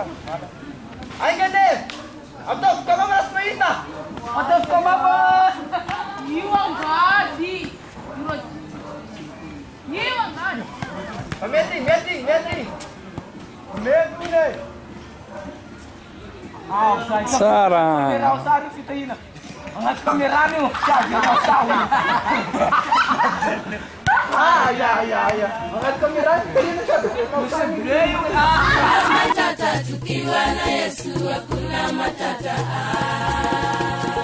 Ay, ganun! Atos, kamamas mo yun na! Atos, kamamas! Iwan ka, di! Iwan ka! Meeting! Meeting na eh! Sarang. Kamera kita yun na! Angat kamera niyo! Siya, ginasawa! Ya. Angat kamera niyo! Yun na siya! Matata tukiwa na Yesu hakuna matata.